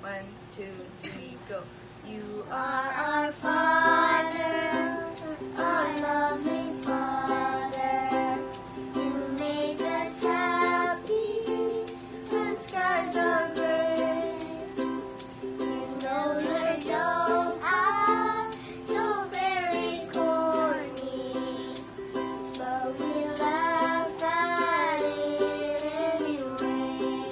1, 2, 3, go. You are our Father, our lovely Father. You make us happy when skies are gray. You know your jokes are so very corny, but we laugh at it anyway.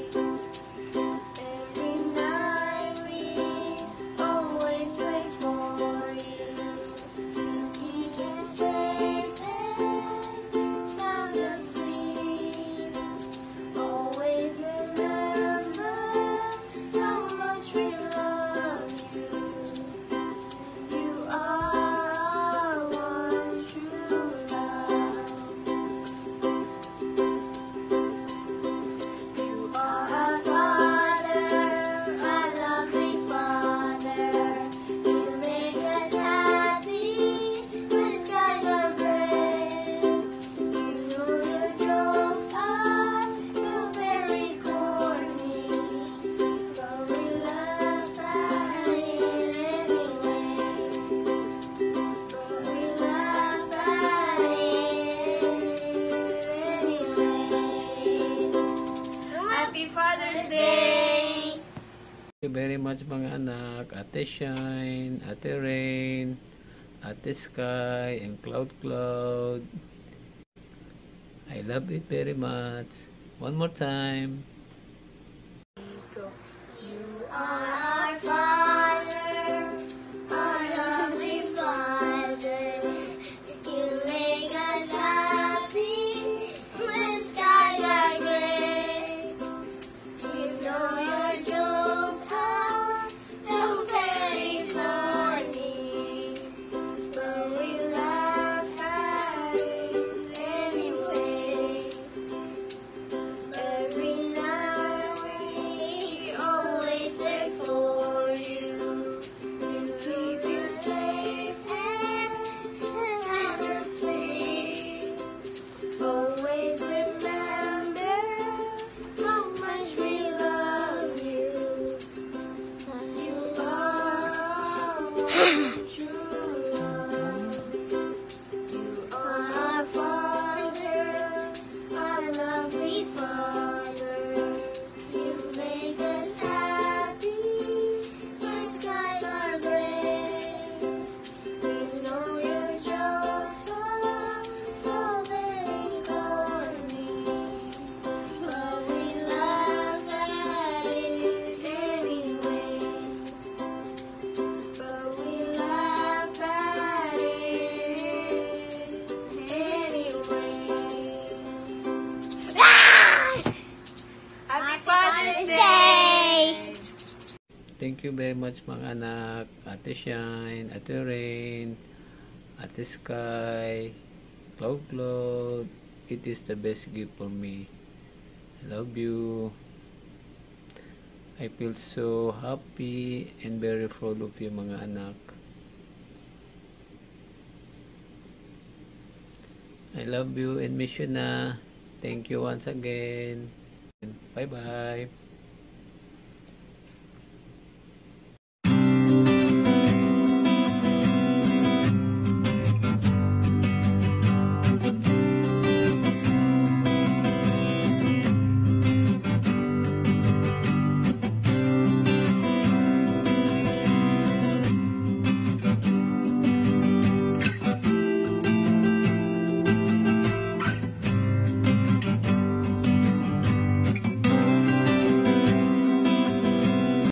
Every night we always pray for you to keep you safe and sound asleep. Always remember how much we love you. You are our one true love. You are our Father, our lovely Father. You make us happy when skies are gray. You know your jokes are so very corny, but we laugh at it anyway. But we laugh at it anyway. Happy Father's Day! Thank you very much mga anak, Ate Shyne, Ate Rayne, Ate Skye, and Claude. I love it very much. One more time. Go. You are our Father, our lovely Father. You make us happy when skies are gray. You know your jokes are so very corny, but we laugh at it anyway. Every night we always pray for you to keep you safe and sound asleep. Always remember how much we love you. You are our one true love. You are our Father, our lovely Father. You make us happy when skies are gray. You know your jokes are so very corny, but we laugh at it anyway. But we laugh at it anyway. Happy Father's Day! Thank you very much mga anak, Ate Shyne, Ate Rayne, Ate Skye, Claude. It is the best gift for me. I love you. I feel so happy and very proud of you mga anak. I love you and miss you na. Thank you once again. Bye bye.